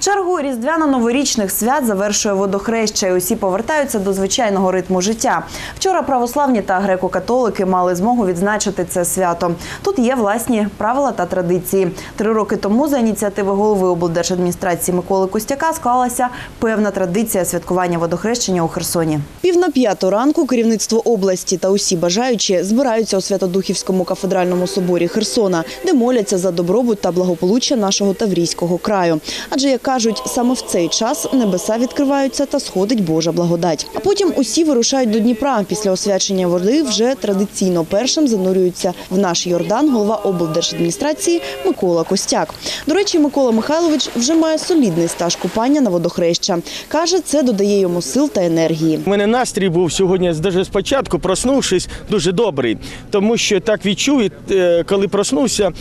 Чергу різдвяно-новорічних свят завершує водохреща, і усі повертаються до звичайного ритму життя. Вчора православні та греко-католики мали змогу відзначити це свято. Тут є власні правила та традиції. 3 роки тому за ініціативи голови облдержадміністрації Миколи Костяка склалася певна традиція святкування водохрещення у Херсоні. 4:45 ранку керівництво області та усі бажаючі збираються у Свято-Духівському кафедральному соборі Херсона, де моляться за добробут та благополуччя нашого Таврійського краю. Адже, як кажуть, саме в цей час небеса відкриваються та сходить Божа благодать. А потім усі вирушають до Дніпра. Після освячення води вже традиційно першим занурюється в наш Йордан голова облдержадміністрації Микола Костяк. До речі, Микола Михайлович вже має солідний стаж купання на водохреща. Каже, це додає йому сил та енергії. У мене настрій був сьогодні, навіть спочатку, проснувшись, дуже добрий. Тому що так відчув, коли проснувся,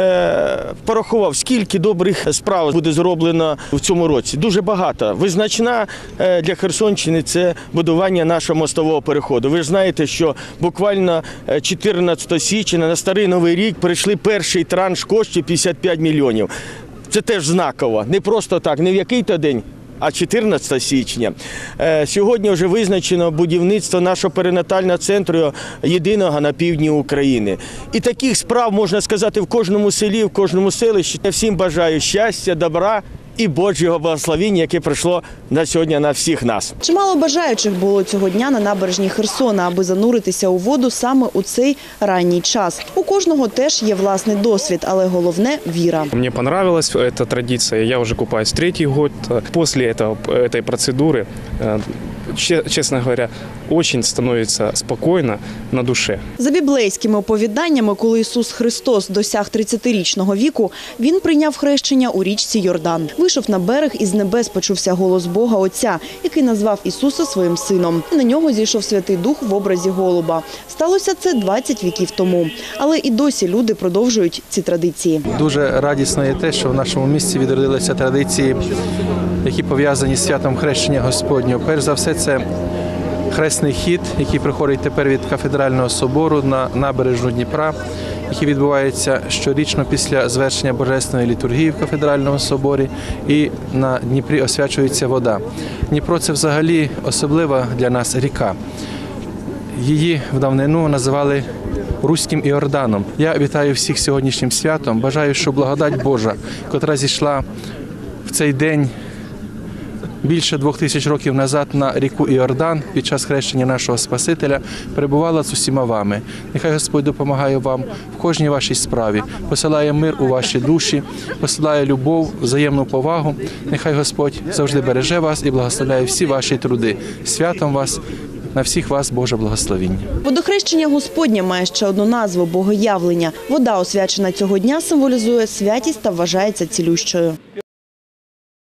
порахував, скільки добрих справ буде зроблено в цьому році. Дуже багато. Визначна для Херсонщини – це будування нашого мостового переходу. Ви ж знаєте, що буквально 14 січня на Старий Новий рік прийшли перший транш коштів 55 мільйонів. Це теж знаково. Не просто так, не в який-то день, а 14 січня. Сьогодні вже визначено будівництво нашого перинатального центру єдиного на півдні України. І таких справ, можна сказати, в кожному селі, в кожному селищі. Я всім бажаю щастя, добра і Божого благословення, яке прийшло на сьогодні на всіх нас. Чимало бажаючих було цього дня на набережні Херсона, аби зануритися у воду саме у цей ранній час. У кожного теж є власний досвід, але головне – віра. Мені подобалась ця традиція, я вже купаюсь 3-й год. Після цієї процедури, чесно говоря, дуже становиться спокійно на душі. За біблейськими оповіданнями, коли Ісус Христос досяг 30-річного віку, Він прийняв хрещення у річці Йордан. Вийшов на берег, і з небес почувся голос Бога Отця, який назвав Ісуса своїм сином. На нього зійшов Святий Дух в образі голуба. Сталося це 20 віків тому. Але і досі люди продовжують ці традиції. Дуже радісно є те, що в нашому місті відродилися традиції, які пов'язані з святом хрещення Господнього. Перш за все, це хресний хід, який проходить тепер від кафедрального собору на набережну Дніпра, який відбувається щорічно після звершення Божественної літургії в кафедральному соборі, і на Дніпрі освячується вода. Дніпро – це взагалі особлива для нас ріка. Її в давнину називали Руським Іорданом. Я вітаю всіх сьогоднішнім святом, бажаю, щоб благодать Божа, котра зійшла в цей день більше 2000 років назад на ріку Іордан під час хрещення нашого Спасителя, перебувала з усіма вами. Нехай Господь допомагає вам в кожній вашій справі, посилає мир у ваші душі, посилає любов, взаємну повагу. Нехай Господь завжди береже вас і благословляє всі ваші труди. Святом вас! На всіх вас Боже благословіння. Водохрещення Господнє має ще одну назву – Богоявлення. Вода, освячена цього дня, символізує святість та вважається цілющою.